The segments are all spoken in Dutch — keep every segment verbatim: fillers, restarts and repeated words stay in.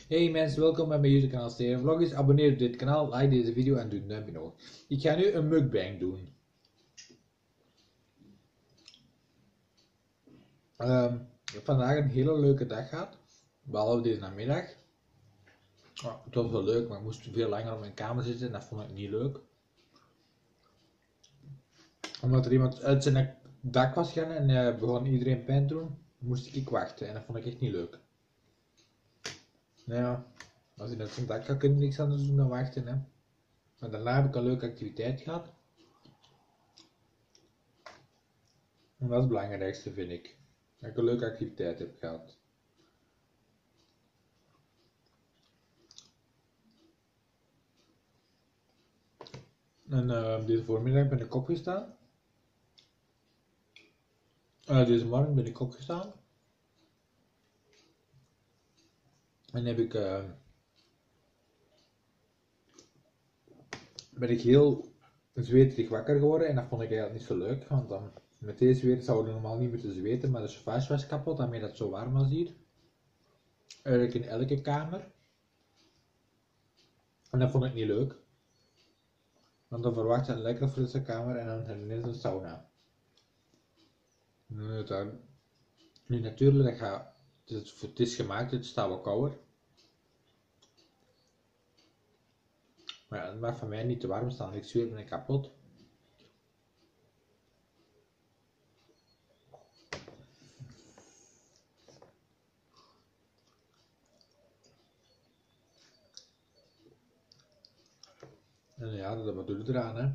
Hey mensen, welkom bij mijn YouTube kanaal Sterren Vlogjes. Abonneer op dit kanaal, like deze video en doe een duimpje omhoog. Ik ga nu een mukbang doen. Um, ik heb vandaag een hele leuke dag gehad, behalve deze namiddag. Oh, het was wel leuk, maar ik moest veel langer op mijn kamer zitten en dat vond ik niet leuk. Omdat er iemand uit zijn dak was gegaan en uh, begon iedereen pijn te doen, moest ik wachten en dat vond ik echt niet leuk. Nou ja, als hij uit zijn dak gaat, kun je niks anders doen dan wachten. Hè. Maar daarna heb ik een leuke activiteit gehad. En dat is het belangrijkste, vind ik. Dat ik een leuke activiteit heb gehad. En uh, deze voormiddag ben ik opgestaan. Uh, deze morgen ben ik opgestaan. En heb ik, uh, ben ik heel zweterig wakker geworden. En dat vond ik eigenlijk niet zo leuk. Want dan, met deze weer zouden we normaal niet moeten zweten. Maar de chauffage was kapot, daarmee dat het zo warm was hier. Eigenlijk in elke kamer. En dat vond ik niet leuk. Want dan verwacht je een lekker frisse kamer en dan ineens een sauna. Nu, dan, nu natuurlijk, dat gaat, het, is, het is gemaakt, het staat wel kouder. Maar ja, het mag van mij niet te warm staan, ik zweet me kapot. En ja, dat wat doe je eraan, hè.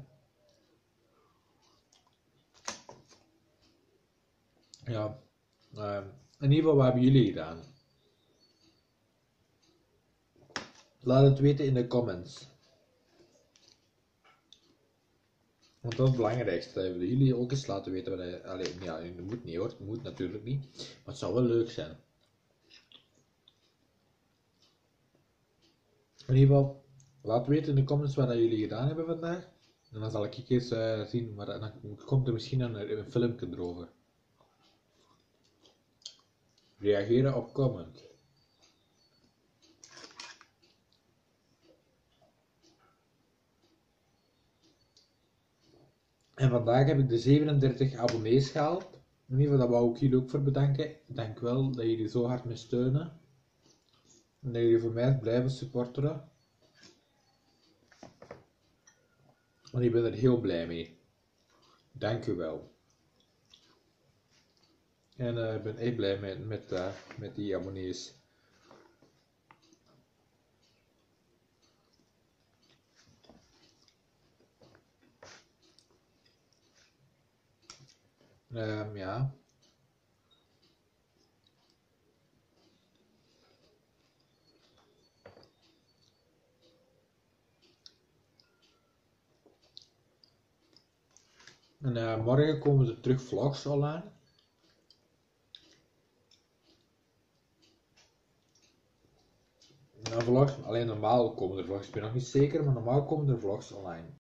Ja, uh, in ieder geval, wat hebben jullie gedaan? Laat het weten in de comments. Want dat is het belangrijkste, dat jullie ook eens laten weten wat hij... Allee, ja, het moet niet hoor, het moet natuurlijk niet. Maar het zou wel leuk zijn. In ieder geval, laat weten in de comments wat jullie gedaan hebben vandaag. En dan zal ik eens uh, zien, maar dan komt er misschien een, een filmpje erover. Reageren op comment. En vandaag heb ik de zevenendertig abonnees gehaald. In ieder geval, dat wou ik jullie ook voor bedanken. Dank wel dat jullie zo hard me steunen. En dat jullie voor mij blijven supporteren. En ik ben er heel blij mee. Dank u wel. En uh, ik ben echt blij met, met, uh, met die abonnees. Um, ja. En uh, morgen komen er terug vlogs online. Nou, vlogs, alleen normaal komen er vlogs, ik ben nog niet zeker, maar normaal komen er vlogs online.